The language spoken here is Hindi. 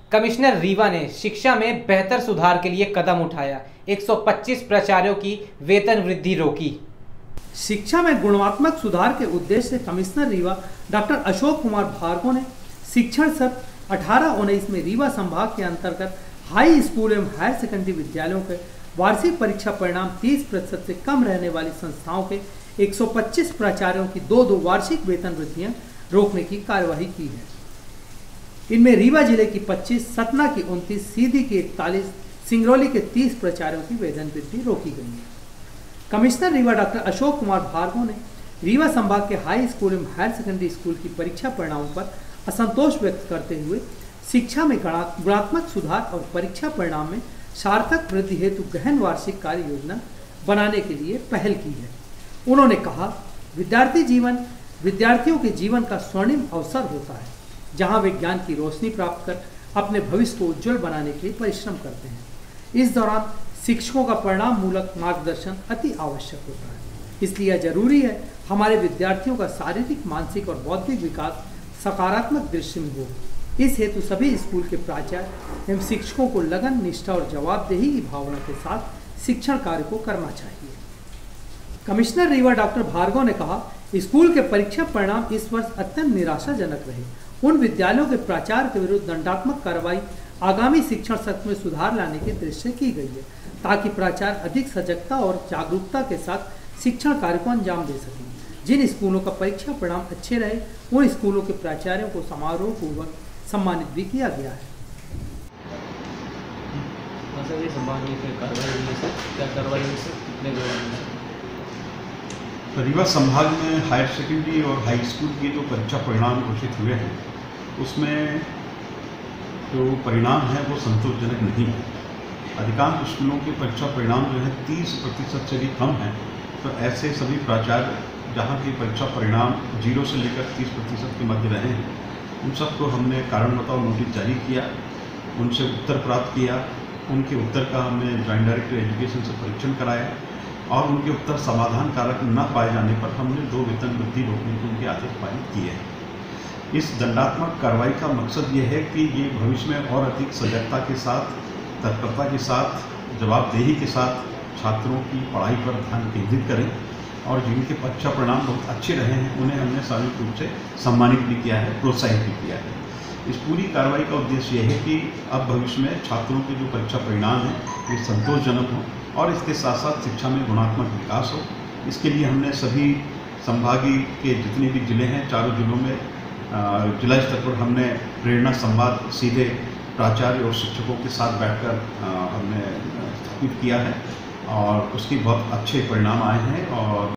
कमिश्नर रीवा ने शिक्षा में बेहतर सुधार के लिए कदम उठाया। 125 प्राचार्यों की वेतन वृद्धि रोकी। शिक्षा में गुणात्मक सुधार के उद्देश्य से कमिश्नर रीवा डॉक्टर अशोक कुमार भार्गव ने शिक्षण सत्र 18-19 में रीवा संभाग के अंतर्गत हाई स्कूल एवं हायर सेकेंडरी विद्यालयों के वार्षिक परीक्षा परिणाम 30% से कम रहने वाली संस्थाओं के 125 प्राचार्यों की 2-2 वार्षिक वेतन वृद्धियां रोकने की कार्यवाही की है। इनमें रीवा जिले की 25, सतना की 29, सीधी की 41, सिंगरौली के 30 प्राचार्यों की वेतन वृद्धि रोकी गई है। कमिश्नर रीवा डॉक्टर अशोक कुमार भार्गव ने रीवा संभाग के हाई स्कूल एवं हायर सेकेंडरी स्कूल की परीक्षा परिणामों पर असंतोष व्यक्त करते हुए शिक्षा में गुणात्मक सुधार और परीक्षा परिणाम में सार्थक वृद्धि हेतु गहन वार्षिक कार्य योजना बनाने के लिए पहल की है। उन्होंने कहा, विद्यार्थियों के जीवन का स्वर्णिम अवसर होता है, जहां वे ज्ञान की रोशनी प्राप्त कर अपने भविष्य को उज्जवल बनाने के लिए परिश्रम करते हैं। इस दौरान शिक्षकों का परिणाम मूलक मार्गदर्शन अति आवश्यक होता है। इसलिए यह जरूरी है हमारे विद्यार्थियों का शारीरिक, मानसिक और बौद्धिक विकास सकारात्मक दृष्टि में हो। इस हेतु सभी स्कूल के प्राचार्य एवं शिक्षकों को लगन, निष्ठा और जवाबदेही की भावना के साथ शिक्षण कार्य को करना चाहिए। कमिश्नर रीवा डॉक्टर भार्गव ने कहा, स्कूल के परीक्षा परिणाम इस वर्ष अत्यंत निराशाजनक रहे। उन विद्यालयों के प्राचार्य के विरुद्ध दंडात्मक कार्रवाई आगामी शिक्षण सत्र में सुधार लाने के दृष्टि से की गई है, ताकि प्राचार्य अधिक सजगता और जागरूकता के साथ शिक्षण कार्य को अंजाम दे सकें। जिन स्कूलों का परीक्षा परिणाम अच्छे रहे, उन स्कूलों के प्राचार्यों को समारोह पूर्वक सम्मानित भी किया गया है। रीवा संभाग में हायर सेकेंडरी और हाई स्कूल की जो परीक्षा परिणाम घोषित हुए हैं, उसमें जो परिणाम है वो संतोषजनक नहीं है। अधिकांश स्कूलों के परीक्षा परिणाम जो है 30% से भी कम है। तो ऐसे सभी प्राचार्य जहाँ के परीक्षा परिणाम 0 से लेकर 30% के मध्य रहे हैं, उन सबको हमने कारण बताओ नोटिस जारी किया, उनसे उत्तर प्राप्त किया। उनके उत्तर का हमने जॉइंट डायरेक्टर एजुकेशन से परीक्षण कराया और उनके उत्तर समाधान कारक न पाए जाने पर हमने 2 वेतन वृद्धि रोकने के उनके आदेश पारित किए हैं। इस दंडात्मक कार्रवाई का मकसद ये है कि ये भविष्य में और अधिक सजगता के साथ, तत्परता के साथ, जवाबदेही के साथ छात्रों की पढ़ाई पर ध्यान केंद्रित करें और जिनके परीक्षा परिणाम बहुत अच्छे रहे हैं उन्हें हमने सार्वजनिक रूप से सम्मानित भी किया है, प्रोत्साहित भी किया है। इस पूरी कार्रवाई का उद्देश्य यह है कि अब भविष्य में छात्रों के जो परीक्षा परिणाम हैं ये संतोषजनक हों और इसके साथ साथ शिक्षा में गुणात्मक विकास हो। इसके लिए हमने सभी संभागीय के जितने भी जिले हैं, चारों जिलों में जिला स्तर पर हमने प्रेरणा संवाद सीधे प्राचार्य और शिक्षकों के साथ बैठकर हमने स्थापित किया है और उसके बहुत अच्छे परिणाम आए हैं। और